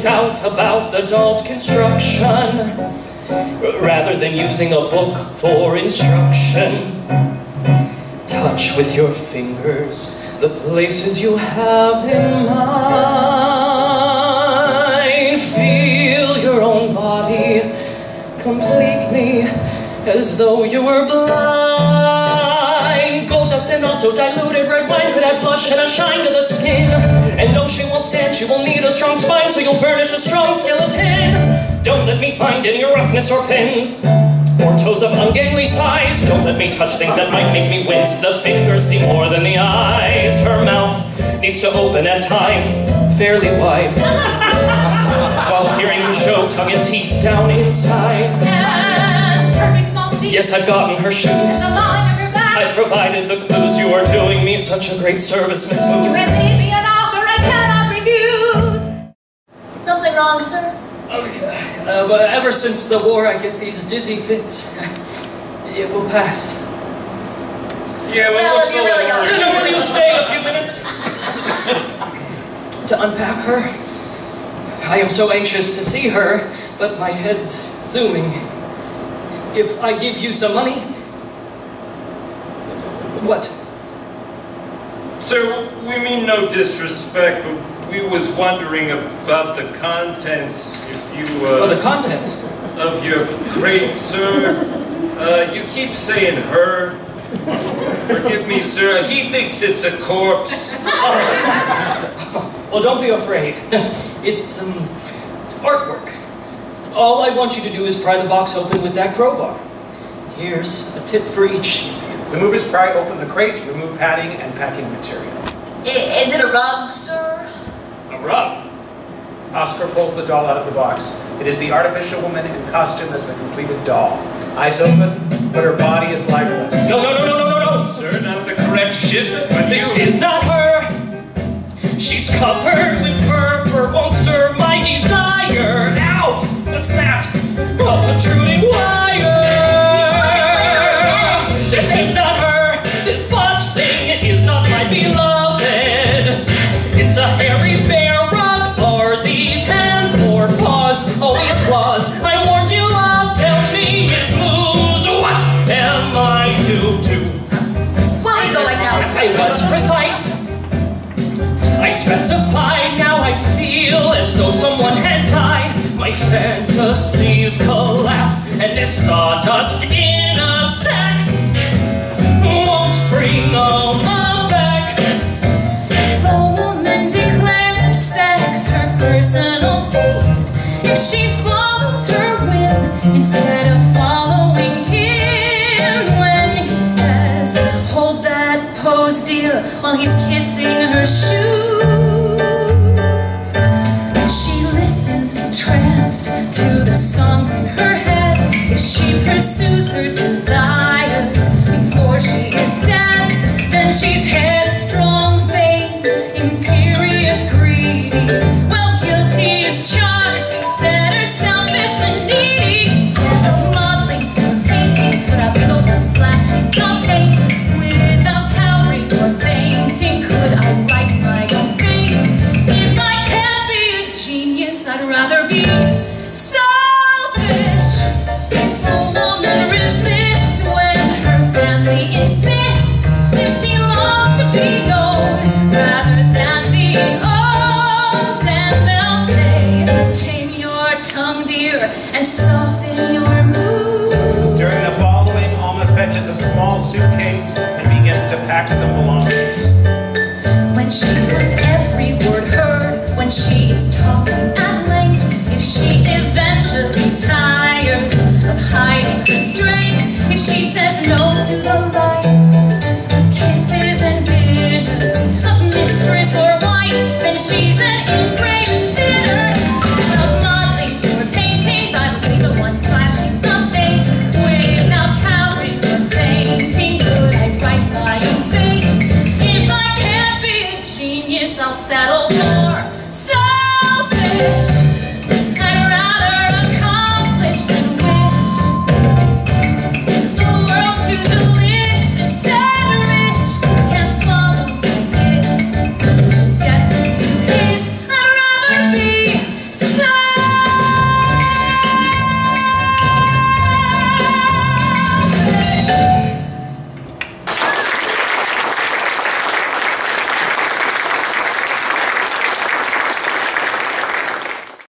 doubt about the doll's construction, rather than using a book for instruction. Touch with your fingers the places you have in mind. Feel your own body completely as though you were blind. Gold dust and also diluted red wine could add blush and a shine to the skin. And no, she won't stand, she will need a strong spine, so you'll furnish a strong skeleton. Don't let me find any roughness or pins, or toes of ungainly size. Don't let me touch things that might make me wince. The fingers see more than the eyes. Her mouth needs to open at times fairly wide, while hearing you show tongue and teeth down inside. And perfect small feet. Yes, I've gotten her shoes. And the line of your back. I've provided the clues. You are doing me such a great service, Miss Booth. You have made me an offer I cannot refuse. Something wrong, sir? But ever since the war, I get these dizzy fits. It will pass. Yeah, Well, if you really are. Will you stay a few minutes to unpack her? I am so anxious to see her, but my head's zooming. If I give you some money... What? Sir, we mean no disrespect, but we was wondering about the contents, if you, Oh, the contents? of your crate, sir. You keep saying her. Forgive me, sir. He thinks it's a corpse. Well, don't be afraid. It's artwork. All I want you to do is pry the box open with that crowbar. Here's a tip for each. The movers pry open the crate, remove padding and packing material. Is it a rug, sir? A rug. Oscar pulls the doll out of the box. It is the artificial woman in costume as the completed doll. Eyes open, but her body is lifeless. No, no, no, no, no, no, no! Sir, not the correct shipment, but This is not her! She's covered with purple, won't stir my desire! Ow! What's that? A protruding wire! This is not her! This bunch thing is not my beloved! It's a hairy bear rug, or these hands, or paws, always flaws. I warned you of, tell me, Miss Moose, what am I to do? Where we going now, sir? I was precise. I specified, now I feel as though someone had died. My fantasies collapse, and this sawdust in a sack won't bring Alma back. The woman declares sex her personal feast. If she follows her whim instead of following him, when he says, hold that pose, dear, while he's kissing her shoes. She listens entranced to the songs in her head. If she pursues her desires before she is dead, then she's headstrong, vain, imperious, greedy. Well, guilty is charged, better selfish than needy. Instead of modeling for paintings, put up with open splashing the paint. Without cowering or fainting, could I write my own fate? If I can't be a genius, I'd rather be selfish. If a woman resists when her family insists, if she longs to be old rather than being old, then they'll say, tame your tongue, dear, and soften your mood. During the following, Alma fetches a small suitcase and begins to pack some belongings.